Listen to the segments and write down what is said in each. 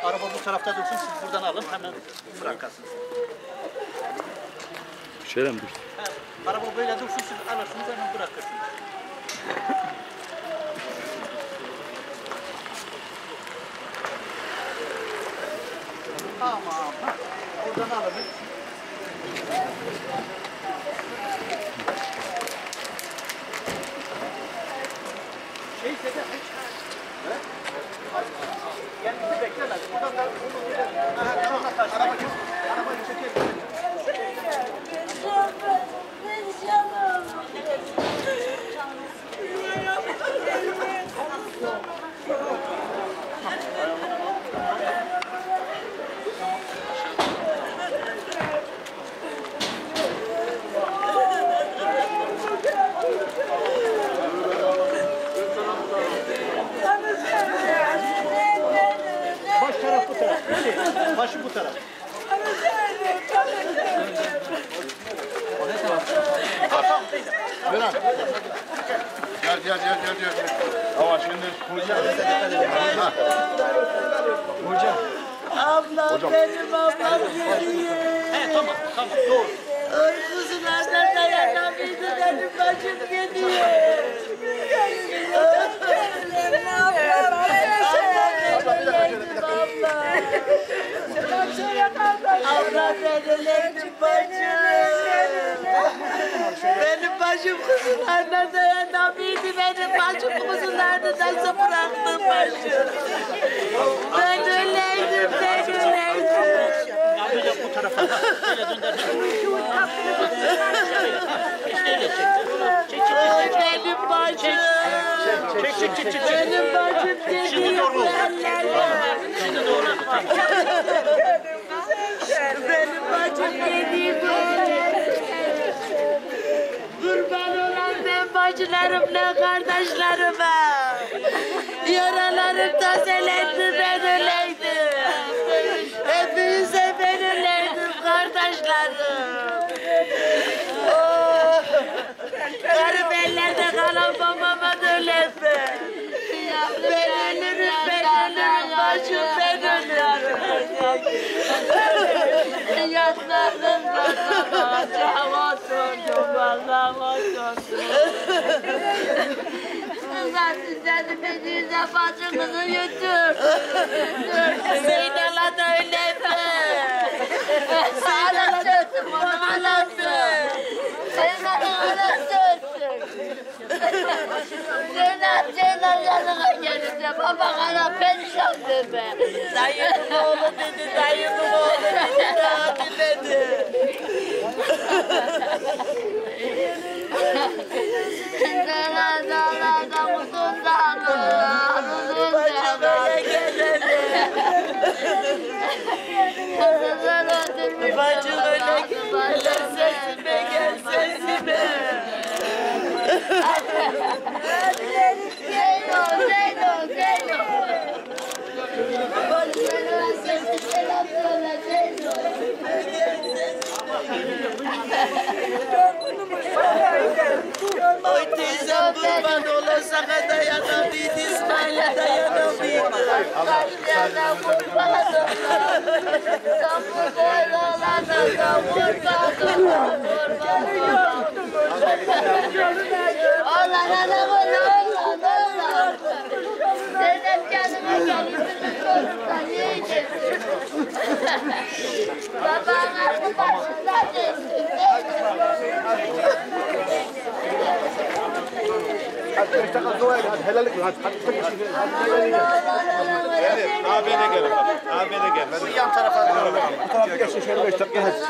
Araba bu tarafta dursun, siz buradan alın, hemen bırakasınız. Şöyle mi dursun? Araba böyle dursun, siz alırsınız, hemen bırakırsınız. Tamam, oradan alın. Gel bizi beklemez. Buradan da arabayı çekelim. Baş taraf bu taraf. Başı bu taraf. Gel. Ama şimdi hocam. Ablam benim ablam geliyor. Tamam, doğru. Uykusunlardan dayanamıyordu benim başım geliyor. Ablam benim bacım. Benim başım kuzulardan dayanamıyordu. Benim başım kuzulardan nasıl bıraktım başım. Ben öyleydim. Böyle bu tarafa. Böyle dönder. Benim bacım. Çek. Benim bacım Şimdi doğru. Şimdi doğru. Benim bacım dediğim kurban olan ben bacılarımla kardeşlerime. Yaralarım tazelendi ben öleydim. Hepinize ben öleydim kardeşlerim. Oh, karım ellerde kalan babama da öleyim. Ben ölürüm bacım ben ölürüm. Yatlarım Allah'a oturdum Allah'a oturdum. Ben sizden birbirinize bacımızı götür. Zeynal'a da öyle mi? Zeynal'a döktüm onu anlattım. Zeynal'a anlattım. Zeynal yanına gelince baba bana perişan deme. Dayımın oğlu dedi, hadi dedi. Dağlarda uzun dağlar, bacım öyle gel sesime. Zeyno. Bacım sesime selam söyle Zeyno. Oy teyzem kurban olursa dayanamıydı, İsmail'e dayanamıydı. İsmail'e kurban olursa, kapı boylarına kurban Allah Dedem canıma gelirsin, çocuklar yiyecek. Babam aklı başında değilsin. hadi 5 dakika dua edin. Hadi helallik ver. Hadi tek kişi. Evet, AB'ne gel. AB'ne gel. Şu yan tarafa. Bu tarafa geçin şöyle 5 dakika hadi.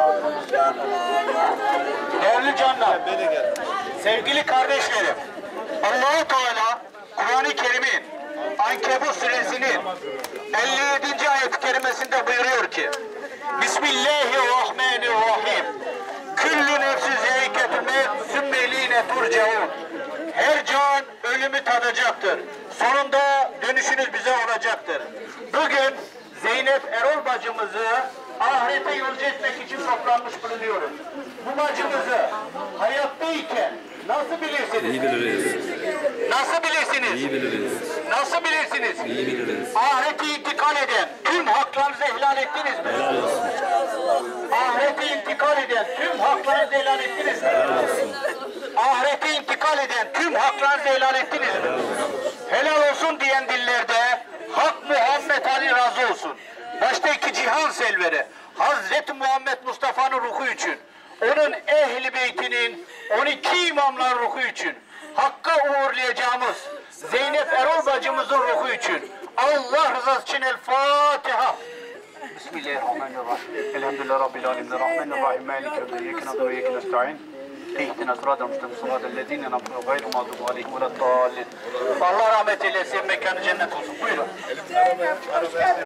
Değerli canlar, sevgili kardeşlerim, Allah-u Teala Kur'an-ı Kerim'in Ankebut suresinin 57. ayet-i kerimesinde buyuruyor ki Bismillahirrahmanirrahim. Küllü nefsi zâiketü mevt sümmeliğine turcaun. Her can ölümü tadacaktır. Sonunda dönüşünüz bize olacaktır. Bugün Zeynep Erol bacımızı ahirete yolcu etmek için toplanmış bulunuyoruz. Bu bacımızı hayattayken nasıl bilirsiniz? İyi biliriz. Nasıl bilirsiniz? İyi biliriz. Nasıl bilirsiniz? İyi biliriz. Ahirete intikal intikal eden tüm haklarınızı ihlal ettiniz mi? Ahirete intikal eden tüm haklarınızı ihlal ettiniz mi? Ahirete intikal eden tüm haklarınızı ihlal ettiniz mi? Helal olsun diyen dillerde Hak Muhammed Ali razı olsun. Başta iki cihan selveri Hazreti Muhammed Mustafa'nın ruhu için, onun ehli beytinin 12 imamların ruhu için, Hakk'a uğurlayacağımız Zeynep Erol bacımızın ruhu için, Allah rızası için El Fatiha. Bismillahirrahmanirrahim. Elhamdülillah Rabbil alemin. Rahmanirrahim. Maliki yevmiddin. İyyâke na'budu ve iyyâke nestaîn. İhdina sıratal mustakîm. Sıratal lezîne en'amte gayril mağdûbi aleyhim veleddâllîn. Allah rahmet eylesin. Mekanı cennet olsun. Buyurun.